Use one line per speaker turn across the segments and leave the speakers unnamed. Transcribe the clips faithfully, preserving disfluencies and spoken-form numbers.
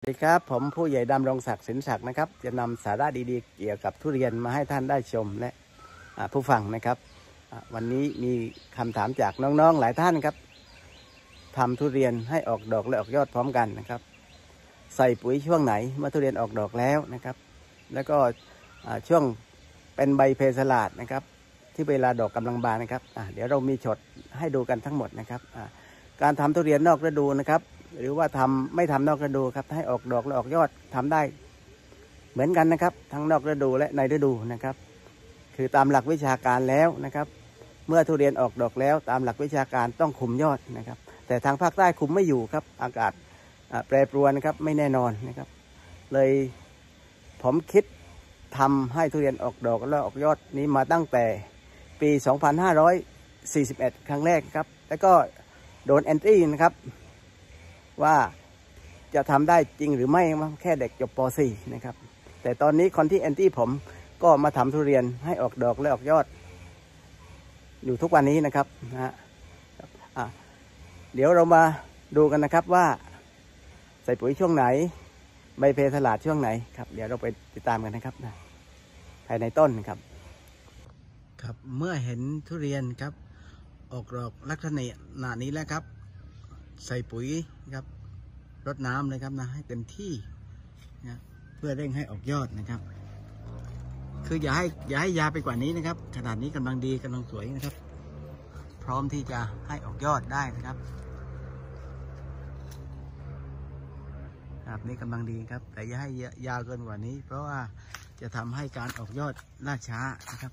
สวัสดีครับผมผู้ใหญ่ดำรงศักดิ์สินศักดิ์นะครับจะนำสาระดีๆเกี่ยวกับทุเรียนมาให้ท่านได้ชมและผู้ฟังนะครับวันนี้มีคำถามจากน้องๆหลายท่านครับทำทุเรียนให้ออกดอกและออกยอดพร้อมกันนะครับใส่ปุ๋ยช่วงไหนเมื่อทุเรียนออกดอกแล้วนะครับแล้วก็ช่วงเป็นใบเพสลาดนะครับที่เวลาดอกกำลังบานนะครับเดี๋ยวเรามีช็อตให้ดูกันทั้งหมดนะครับการทำทุเรียนนอกฤดูนะครับหรือว่าทำไม่ทำนอกฤดูครับให้ออกดอกและออกยอดทำได้เหมือนกันนะครับทั้งนอกฤดูและในฤดูนะครับคือตามหลักวิชาการแล้วนะครับเมื่อทุเรียนออกดอกแล้วตามหลักวิชาการต้องคุมยอดนะครับแต่ทางภาคใต้คุมไม่อยู่ครับอากาศแปรปรวนนะครับไม่แน่นอนนะครับเลยผมคิดทำให้ทุเรียนออกดอกและออกยอดนี้มาตั้งแต่ปี สองพันห้าร้อยสี่สิบเอ็ด ครั้งแรกครับแล้วก็โดนแอนตี้นะครับว่าจะทำได้จริงหรือไม่แค่เด็กจบป .สี่ นะครับแต่ตอนนี้คนที่แอนตี้ผมก็มาทำทุเรียนให้ออกดอกและออกยอดอยู่ทุกวันนี้นะครับนะฮะเดี๋ยวเรามาดูกันนะครับว่าใส่ปุ๋ยช่วงไหนใบเพสลาดช่วงไหนครับเดี๋ยวเราไปติดตามกันนะครับนะภายในต้นครับครับเมื่อเห็นทุเรียนครับออกดอกลักษณะนี้แล้วครับใส่ปุ๋ยครับรดน้ำเลยครับนะให้เต็มที่นะเพื่อเร่งให้ออกยอดนะครับคืออย่าให้อย่าให้ยาไปกว่านี้นะครับขนาดนี้กำลังดีกำลังสวยนะครับพร้อมที่จะให้ออกยอดได้นะครับครับนี้กำลังดีครับแต่อย่าให้ยาวเกินกว่านี้เพราะว่าจะทำให้การออกยอดล่าช้านะครับ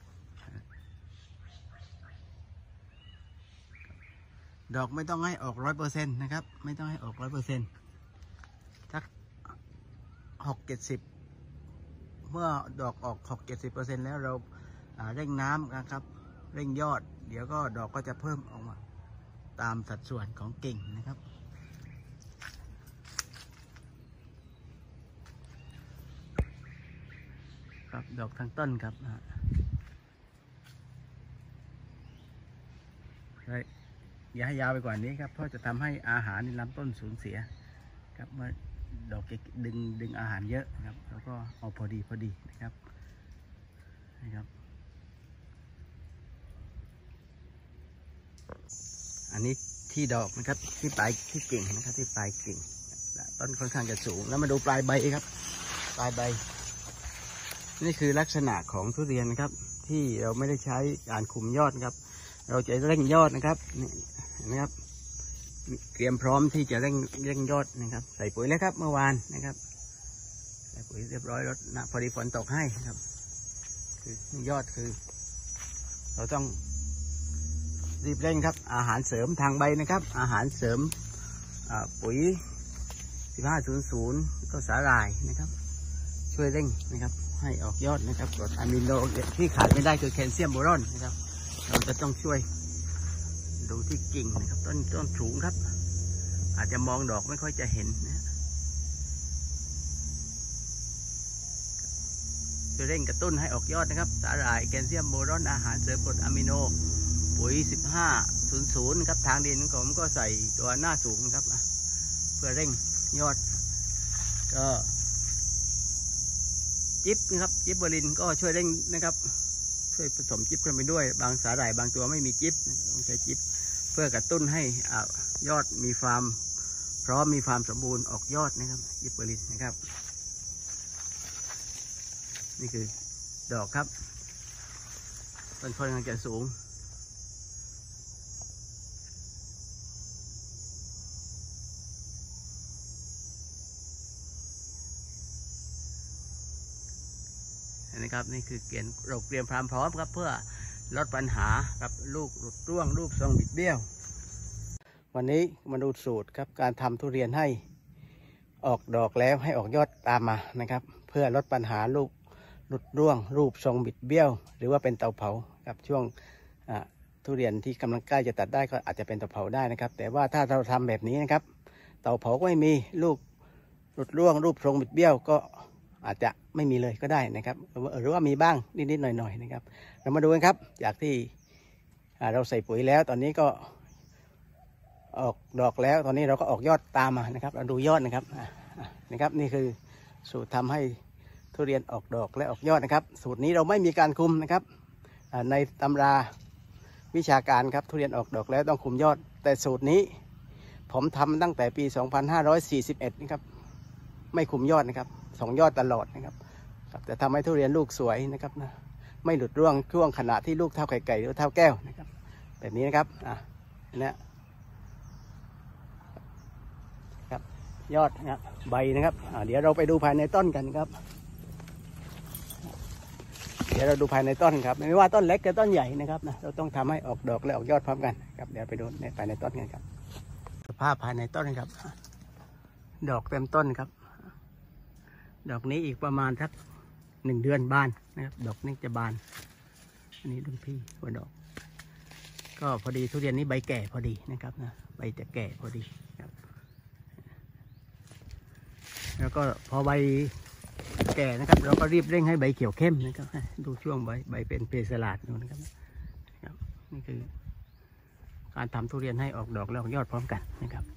ดอกไม่ต้องให้ออกร้อยเปอร์เซ็นต์นะครับไม่ต้องให้ออกร้อยเปอร์เซ็นต์สักหกเจ็ดสิบเมื่อดอกออกหกเจ็ดสิบเปอร์เซ็นต์แล้วเราเร่งน้ำนะครับเร่งยอดเดี๋ยวก็ดอกก็จะเพิ่มออกมาตามสัดส่วนของกิ่งนะครับครับดอกทั้งต้นครับอย่าให้ยาวไปกว่านี้ครับเพราะจะทำให้อาหารในลำต้นสูญเสียครับเมื่อดอกจะดึงดึงอาหารเยอะครับแล้วก็เอาพอดีพอดีนะครับนะครับอันนี้ที่ดอกนะครับที่ปลายที่กิ่งนะครับที่ปลายกิ่งต้นค่อนข้างจะสูงแล้วมาดูปลายใบครับปลายใบนี่คือลักษณะของทุเรียนนะครับที่เราไม่ได้ใช้การคุมยอดครับเราจะเร่งยอดนะครับนี่นะครับเตรียมพร้อมที่จะเร่งเร่งยอดนะครับใส่ปุ๋ยแล้วครับเมื่อวานนะครับใส่ปุ๋ยเรียบร้อยแล้วนะพอดีฝนตกให้ครับคือยอดคือเราต้องรีบเร่งครับอาหารเสริมทางใบนะครับอาหารเสริมปุ๋ยสิบห้าศูนย์ศูนย์ก็สาหร่ายนะครับช่วยเร่งนะครับให้ออกยอดนะครับกรดอะมิโนที่ขาดไม่ได้คือแคลเซียมโบรอนนะครับเราจะต้องช่วยดูที่กิ่งนะครับต้นต้นสูงครับอาจจะมองดอกไม่ค่อยจะเห็นนะจะเร่งกระตุ้นให้ออกยอดนะครับสาหร่ายแคลเซียมโบรอนอาหารเสริมกรดอะมิโนปุ๋ยสิบห้าศูนย์ศูนย์ครับทางดินผมก็ใส่ตัวหน้าสูงครับเพื่อเร่งยอดก็จิ๊บนะครับจิ๊บเบอร์ลินก็ช่วยเร่งนะครับช่วยผสมจิ๊บกันไปด้วยบางสาหร่ายบางตัวไม่มีจิ๊บต้องใช้จิ๊บเพื่อกระตุ้นให้ยอดมีความพร้อมมีความสมบูรณ์ออกยอดนะครับจิ๊บเบอร์ลินนะครับนี่คือดอกครับต้นค่อนข้างจะสูงนะครับนี่คือเกณฑ์เราเตรียมความพร้อมครับเพื่อลดปัญหากับลูกหลุดร่วงรูปทรงบิดเบี้ยววันนี้มาดูสูตรครับการทำทุเรียนให้ออกดอกแล้วให้ออกยอดตามมานะครับเพื่อลดปัญหาลูกหลุดร่วงรูปทรงบิดเบี้ยวหรือว่าเป็นเตาเผาครับช่วงทุเรียนที่กำลังใกล้จะตัดได้ก็อาจจะเป็นเตาเผาได้นะครับแต่ว่าถ้าเราทำแบบนี้นะครับเตาเผาก็ไม่มีลูกหลุดร่วงรูปทรงบิดเบี้ยวก็อาจจะไม่มีเลยก็ได้นะครับหรือว่ามีบ้างนิดๆหน่อยๆนะครับเรามาดูกันครับจากที่เราใส่ปุ๋ยแล้วตอนนี้ก็ออกดอกแล้วตอนนี้เราก็ออกยอดตามมานะครับเราดูยอดนะครับนะครับนี่คือสูตรทำให้ทุเรียนออกดอกและออกยอดนะครับสูตรนี้เราไม่มีการคุมนะครับในตำราวิชาการครับทุเรียนออกดอกแล้วต้องคุมยอดแต่สูตรนี้ผมทำตั้งแต่ปีสองพันห้าร้อยสี่สิบเอ็ดนะครับไม่คุมยอดนะครับสองยอดตลอดนะครับจะทำให้ทุเรียนลูกสวยนะครับนะไม่หลุดร่วงช่วงขณะที่ลูกเท่าไข่ไก่หรือเท่าแก้วนะครับแบบนี้นะครับอ่ะนี่ครับยอดนะครับใบนะครับอ่ะเดี๋ยวเราไปดูภายในต้นกันครับเดี๋ยวเราดูภายในต้นครับไม่ว่าต้นเล็กหรือต้นใหญ่นะครับนะเราต้องทำให้ออกดอกและออกยอดพร้อมกันครับเดี๋ยวไปดูในภายในต้นกันครับสภาพภายในต้นครับดอกเต็มต้นครับดอกนี้อีกประมาณสักหนึ่งเดือนบานนะครับดอกนี้จะบานอันนี้รุ่นพี่หัวดอกก็พอดีทุเรียนนี้ใบแก่พอดีนะครับนะใบจะแก่พอดีครับแล้วก็พอใบแก่นะครับเราก็รีบเร่งให้ใบเขียวเข้มนะครับดูช่วงใบใบเป็นเพสลาดนู่นนะครับนี่คือการทำทุเรียนให้ออกดอกและออกยอดพร้อมกันนะครับ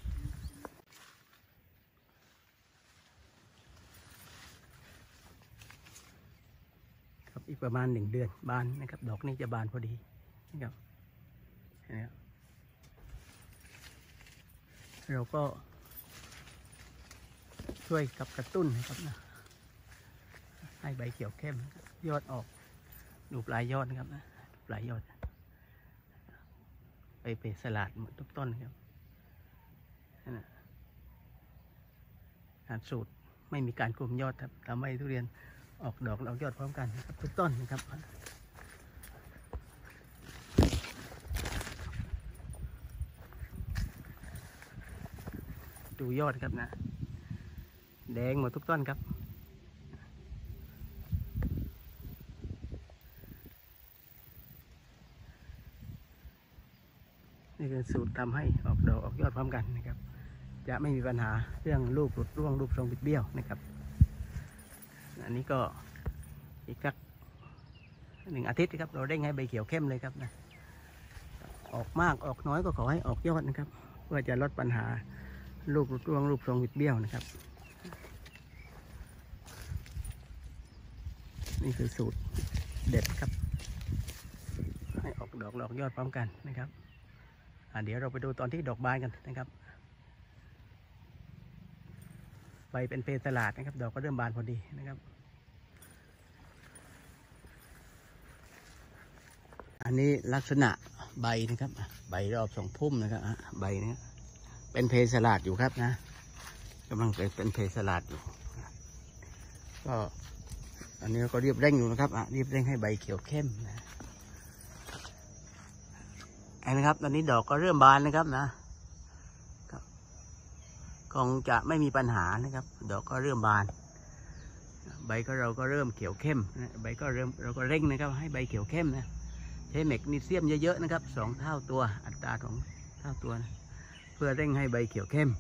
อีกประมาณหนึ่งเดือนบานนะครับดอกนี้จะบานพอดีนะครับเราก็ช่วยกับกระตุ้นนะครับนะให้ใบเขียวเข้มยอดออกดูปลายยอดนะครับนะปลายยอดไปเป็นสลัดหมดทุกต้นครับการสูตรไม่มีการคุมยอดครับทำให้ทุเรียนออกดอกออกยอดพร้อมกันนะครับทุกต้นนะครับดูยอดครับนะแดงหมดทุกต้นครับนี่คือสูตรทำให้ออกดอกออกยอดพร้อมกันนะครับจะไม่มีปัญหาเรื่องลูกหลุดร่วงรูปทรงบิดเบี้ยวนะครับอันนี้ก็อีกสักหนึ่งอาทิตย์ครับเราได้ไงใบเขียวเข้มเลยครับนะออกมากออกน้อยก็ขอให้ออกยอดนะครับเพื่อจะลดปัญหาลูกร่วงรูปทรงบิดเบี้ยวนะครับนี่คือสูตรเด็ดครับให้ออกดอกออกยอดพร้อมกันนะครับเดี๋ยวเราไปดูตอนที่ดอกบานกันนะครับใบเป็นเพสลาดนะครับดอกก็เริ่มบานพอดีนะครับอันนี้ลักษณะใบนะครับใบรอบสองพุ่มนะครับใบนี้เป็นเพสลาดอยู่ครับนะกำลังเป็นเพสลาดอยู่ก็อันนี้ก็รีบเร่งอยู่นะครับรีบเร่งให้ใบเขียวเข้มนะอันนี้ครับตอนนี้ดอกก็เริ่มบานนะครับนะคงจะไม่มีปัญหานะครับดอกก็เริ่มบานใบก็เราก็เริ่มเขียวเข้มนะใบก็เริ่มเราก็เร่งนะครับให้ใบเขียวเข้มนะใช้แมกนีเซียมเยอะๆนะครับสองเท่าตัวอัตราของเท่าตัวนะเพื่อเร่งให้ใบเขียวเข้ม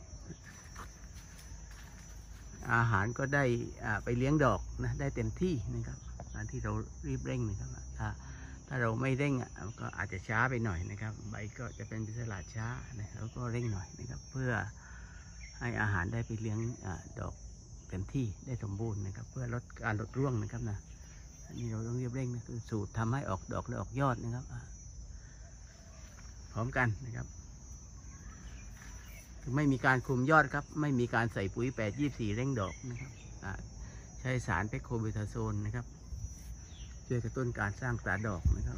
อาหารก็ได้ไปเลี้ยงดอกนะได้เต็มที่นะครับการที่เรารีบเร่งนะครับถ้าถ้าเราไม่เร่งอ่ะก็อาจจะช้าไปหน่อยนะครับใบก็จะเป็นสลาดช้านะแล้วก็เร่งหน่อยนะครับเพื่อให้อาหารได้ไปเลี้ยงดอกเต็มที่ได้สมบูรณ์นะครับเพื่อลดการหลุดร่วงนะครับนะอันนี้เราต้องรีบเร่งนะคือสูตรทำให้ออกดอกและออกยอดนะครับพร้อมกันนะครับไม่มีการคุมยอดครับไม่มีการใส่ปุ๋ยแปดยี่สี่เร่งดอกนะครับใช้สารเพคโคเบทาโซนนะครับช่วยกระตุ้นการสร้างตาดอกนะครับ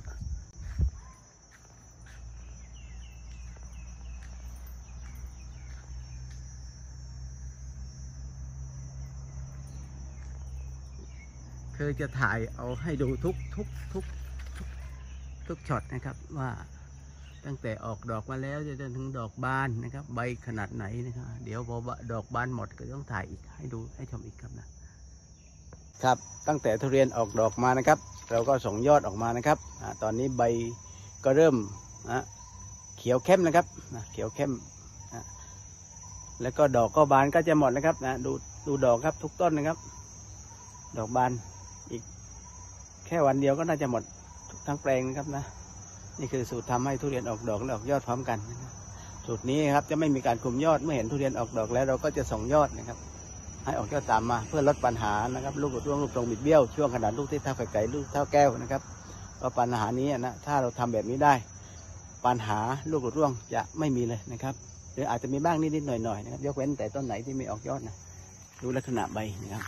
คือจะถ่ายเอาให้ดูทุกทุกทุกทุกทุกช็อตนะครับว่าตั้งแต่ออกดอกมาแล้วจนถึงดอกบานนะครับใบขนาดไหนนะครับเดี๋ยวพอดอกบานหมดก็ต้องถ่ายอีกให้ดูให้ชมอีกครับนะครับตั้งแต่ทุเรียนออกดอกมานะครับเราก็ส่งยอดออกมานะครับอ่าตอนนี้ใบก็เริ่มนะเขียวเข้มนะครับนะเขียวเข้มนะแล้วก็ดอกก็บานก็จะหมดนะครับนะดูดูดอกครับทุกต้นนะครับดอกบานอีกแค่วันเดียวก็น่าจะหมดทั้งแปลงนะครับนะนี่คือสูตรทำให้ทุเรียนออกดอกและออกยอดพร้อมกันนะครับสูตรนี้ครับจะไม่มีการคุมยอดเมื่อเห็นทุเรียนออกดอกแล้วเราก็จะส่งยอดนะครับให้ออกยอดตามมาเพื่อลดปัญหานะครับลูกหลุดร่วงลูกตรงบิดเบี้ยวช่วงขนาดลูกที่เท่าไข่ไก่ลูกเท่าแก้วนะครับก็ปัญหานี้นะถ้าเราทำแบบนี้ได้ปัญหาลูกหลุดร่วงจะไม่มีเลยนะครับหรืออาจจะมีบ้างนิดๆหน่อยๆนะครับยกเว้นแต่ต้นไหนที่ไม่ออกยอดนะดูลักษณะใบนะครับ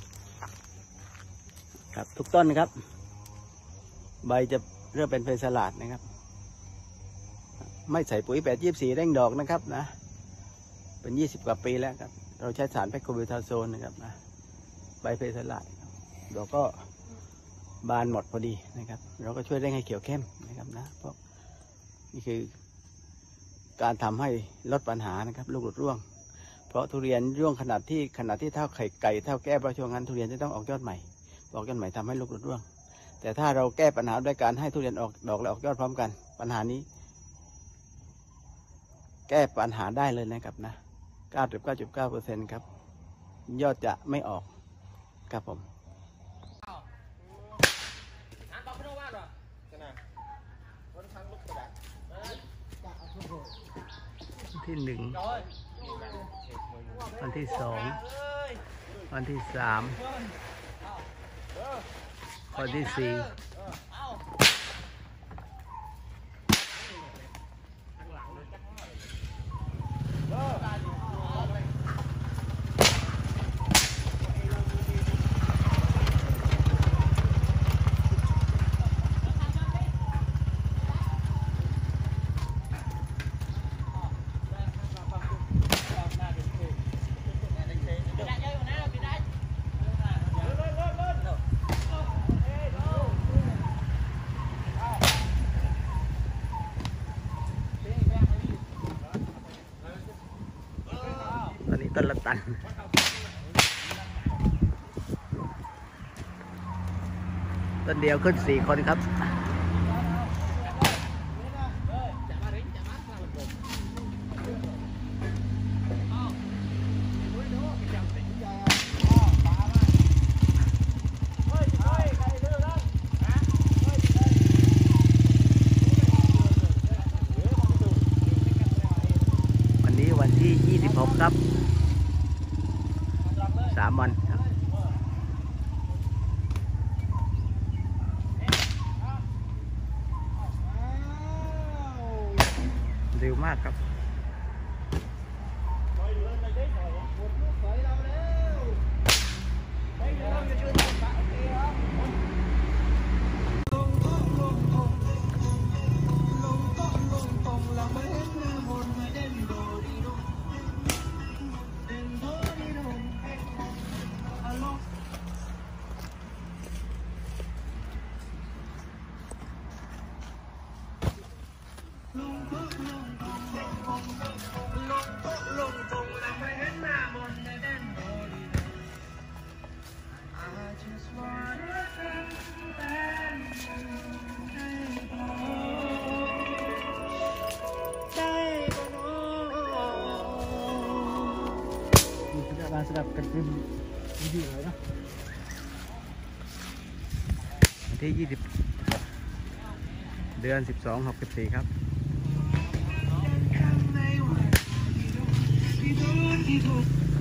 ครับทุกต้นนะครับใบจะเริ่มเป็นเพลสลาดนะครับไม่ใส่ปุ๋ยแปดยี่สี่เร่งดอกนะครับนะเป็นยี่สิบกว่าปีแล้วครับเราใช้สารแพคโคบิทาโซนนะครับนะใบเพลสลาดดอกก็บานหมดพอดีนะครับเราก็ช่วยเร่งให้เขียวเข้มนะครับนะเพราะนี่คือการทำให้ลดปัญหานะครับลูกหลุดร่วงเพราะทุเรียนร่วงขนาดที่ขนาดที่เท่าไข่ไก่เท่าแก้วประช่วงนั้นทุเรียนจะต้องออกยอดใหม่ออกยอดใหม่ทำให้ลูกหลุดร่วงแต่ถ้าเราแก้ปัญหาด้วยการให้ทุเรียนออกดอกและออกยอดพร้อมกันปัญหานี้แก้ปัญหาได้เลยนะครับนะ เก้าสิบเก้าจุดเก้าเปอร์เซ็นต์ ครับยอดจะไม่ออกครับผมที่หนึ่งวันที่สองวันที่สามวันที่สี่ตอนนี้ต้นละตันต้นเดียวขึ้นสี่คนครับวันนี้วันที่ยี่สิบหกครับสามวันครับเร็วมากครับสำหรับกันเป็นวิดีโอเลยนะวันที่ยี่สิบเดือนสิบสองหกสิบสี่ครับ
People, people.